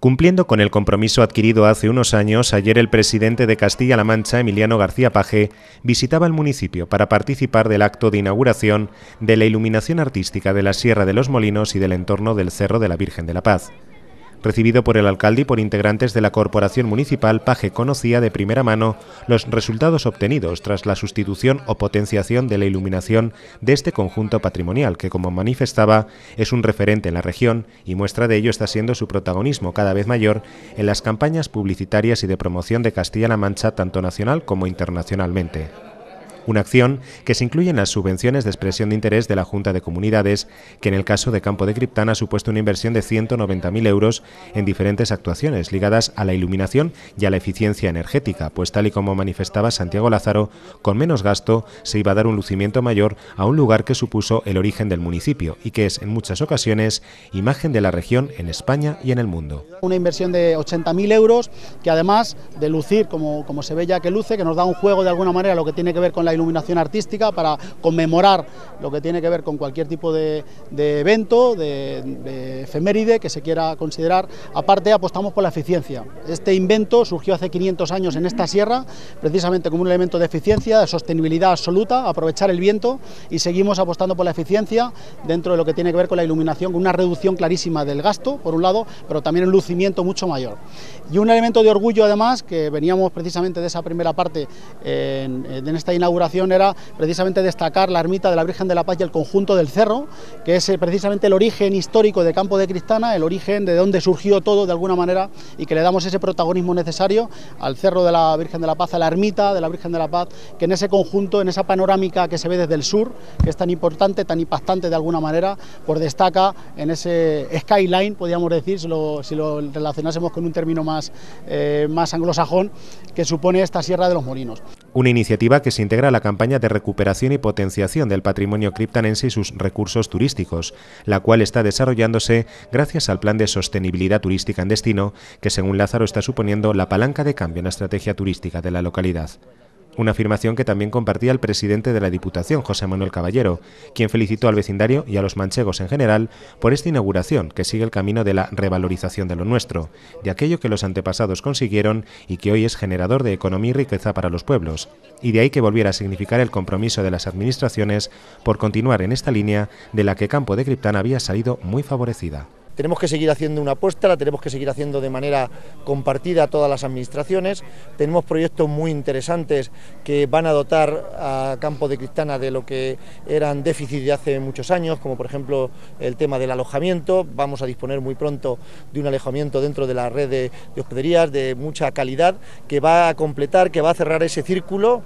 Cumpliendo con el compromiso adquirido hace unos años, ayer el presidente de Castilla-La Mancha, Emiliano García Paje, visitaba el municipio para participar del acto de inauguración de la iluminación artística de la Sierra de los Molinos y del entorno del Cerro de la Virgen de la Paz. Recibido por el alcalde y por integrantes de la corporación municipal, Paje conocía de primera mano los resultados obtenidos tras la sustitución o potenciación de la iluminación de este conjunto patrimonial, que, como manifestaba, es un referente en la región y muestra de ello está siendo su protagonismo cada vez mayor en las campañas publicitarias y de promoción de Castilla-La Mancha, tanto nacional como internacionalmente. Una acción que se incluye en las subvenciones de expresión de interés de la Junta de Comunidades, que en el caso de Campo de Criptana ha supuesto una inversión de 190.000 euros en diferentes actuaciones ligadas a la iluminación y a la eficiencia energética, pues tal y como manifestaba Santiago Lázaro, con menos gasto se iba a dar un lucimiento mayor a un lugar que supuso el origen del municipio y que es en muchas ocasiones imagen de la región en España y en el mundo. Una inversión de 80.000 euros que, además de lucir como se ve ya que luce, que nos da un juego de alguna manera lo que tiene que ver con la iluminación artística para conmemorar lo que tiene que ver con cualquier tipo de evento, de efeméride que se quiera considerar. Aparte, apostamos por la eficiencia. Este invento surgió hace 500 años en esta sierra, precisamente como un elemento de eficiencia, de sostenibilidad absoluta, aprovechar el viento, y seguimos apostando por la eficiencia dentro de lo que tiene que ver con la iluminación, con una reducción clarísima del gasto, por un lado, pero también un lucimiento mucho mayor. Y un elemento de orgullo, además, que veníamos precisamente de esa primera parte en esta inauguración, era precisamente destacar la ermita de la Virgen de la Paz y el conjunto del cerro, que es precisamente el origen histórico de Campo de Criptana, el origen de donde surgió todo de alguna manera, y que le damos ese protagonismo necesario al cerro de la Virgen de la Paz, a la ermita de la Virgen de la Paz, que en ese conjunto, en esa panorámica que se ve desde el sur, que es tan importante, tan impactante de alguna manera, pues destaca en ese skyline, podríamos decir, si lo relacionásemos con un término más anglosajón, que supone esta Sierra de los Molinos. Una iniciativa que se integra a la campaña de recuperación y potenciación del patrimonio criptanense y sus recursos turísticos, la cual está desarrollándose gracias al Plan de Sostenibilidad Turística en Destino, que según Lázaro está suponiendo la palanca de cambio en la estrategia turística de la localidad. Una afirmación que también compartía el presidente de la Diputación, José Manuel Caballero, quien felicitó al vecindario y a los manchegos en general por esta inauguración que sigue el camino de la revalorización de lo nuestro, de aquello que los antepasados consiguieron y que hoy es generador de economía y riqueza para los pueblos, y de ahí que volviera a significar el compromiso de las administraciones por continuar en esta línea de la que Campo de Criptana había salido muy favorecida. Tenemos que seguir haciendo una apuesta, la tenemos que seguir haciendo de manera compartida a todas las administraciones. Tenemos proyectos muy interesantes que van a dotar a Campo de Criptana de lo que eran déficits de hace muchos años, como por ejemplo el tema del alojamiento. Vamos a disponer muy pronto de un alojamiento dentro de la red de hospederías de mucha calidad, que va a completar, que va a cerrar ese círculo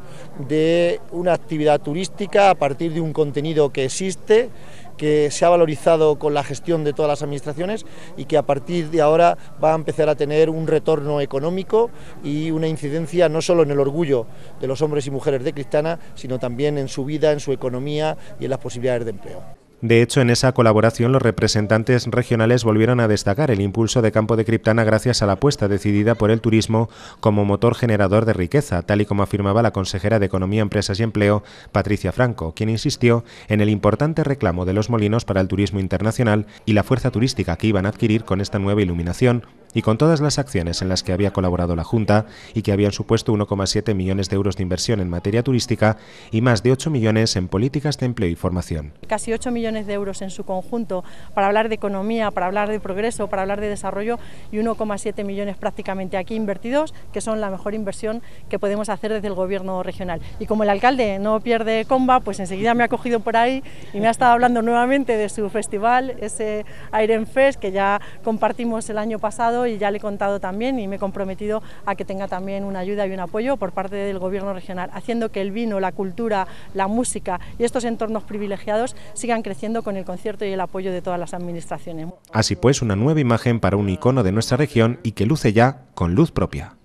de una actividad turística a partir de un contenido que existe, que se ha valorizado con la gestión de todas las administraciones y que a partir de ahora va a empezar a tener un retorno económico y una incidencia no solo en el orgullo de los hombres y mujeres de Criptana, sino también en su vida, en su economía y en las posibilidades de empleo. De hecho, en esa colaboración los representantes regionales volvieron a destacar el impulso de Campo de Criptana gracias a la apuesta decidida por el turismo como motor generador de riqueza, tal y como afirmaba la consejera de Economía, Empresas y Empleo, Patricia Franco, quien insistió en el importante reclamo de los molinos para el turismo internacional y la fuerza turística que iban a adquirir con esta nueva iluminación y con todas las acciones en las que había colaborado la Junta y que habían supuesto 1,7 millones de euros de inversión en materia turística y más de 8 millones en políticas de empleo y formación. Casi 8 millones de euros en su conjunto para hablar de economía, para hablar de progreso, para hablar de desarrollo y 1,7 millones prácticamente aquí invertidos, que son la mejor inversión que podemos hacer desde el gobierno regional. Y como el alcalde no pierde comba, pues enseguida me ha cogido por ahí y me ha estado hablando nuevamente de su festival, ese Iron Fest que ya compartimos el año pasado y ya le he contado también y me he comprometido a que tenga también una ayuda y un apoyo por parte del gobierno regional, haciendo que el vino, la cultura, la música y estos entornos privilegiados sigan creciendo con el concierto y el apoyo de todas las administraciones. Así pues, una nueva imagen para un icono de nuestra región y que luce ya con luz propia.